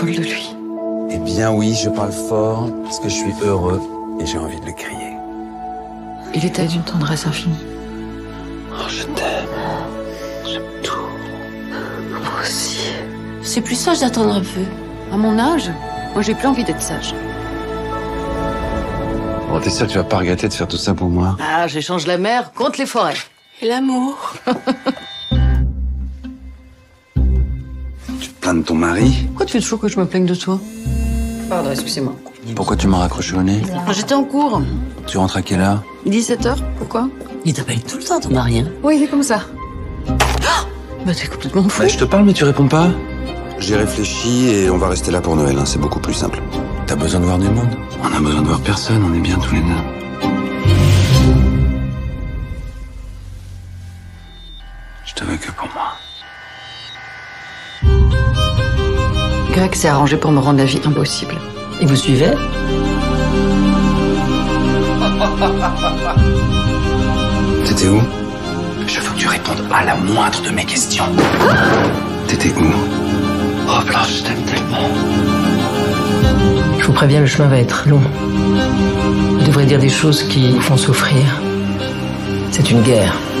folle de lui. Eh bien oui, je parle fort parce que je suis heureux et j'ai envie de le crier. Il était d'une tendresse infinie. Oh, je t'aime. J'aime tout. Moi aussi. C'est plus sage d'attendre un peu. À mon âge, moi j'ai plus envie d'être sage. Bon, t'es sûr que tu vas pas regretter de faire tout ça pour moi? Ah, j'échange la mer contre les forêts. Et l'amour. Tu te plains de ton mari? Pourquoi tu veux toujours que je me plaigne de toi? Pardon, excusez-moi. Pourquoi tu m'as raccroché au nez? J'étais en cours. Tu rentres à quelle heure? 17h, pourquoi? Il t'appelle tout le temps, ton mari, hein? Oui, il est comme ça. Bah t'es complètement fou. Bah, je te parle mais tu réponds pas. J'ai réfléchi et on va rester là pour Noël, hein. C'est beaucoup plus simple. T'as besoin de voir du monde? On a besoin de voir personne, on est bien tous les deux. Je te veux que pour moi. Greg s'est arrangé pour me rendre la vie impossible. Et vous suivez? T'étais où? Je veux que tu répondes à la moindre de mes questions. T'étais où? Oh Blanche, je t'aime tellement. Je vous préviens, le chemin va être long. Vous devrez dire des choses qui vous font souffrir. C'est une guerre.